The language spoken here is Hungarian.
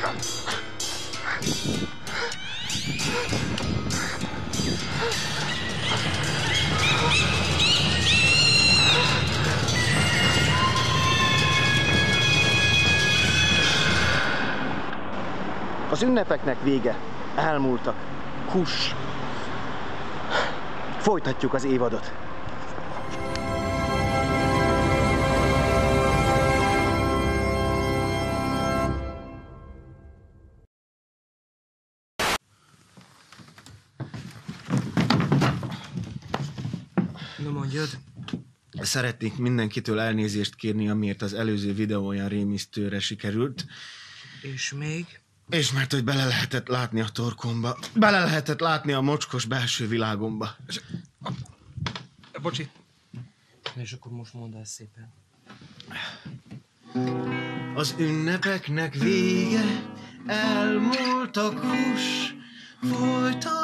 Az ünnepeknek vége. Elmúltak. Hús. Folytatjuk az évadot. Na mondjad. Szeretnék mindenkitől elnézést kérni, amiért az előző videó olyan rémisztőre sikerült. És még? És mert, hogy bele lehetett látni a torkomba. Bele lehetett látni a mocskos belső világomba. Bocsi. És akkor most mondd el szépen. Az ünnepeknek vége, elmúltak hús, folytatjuk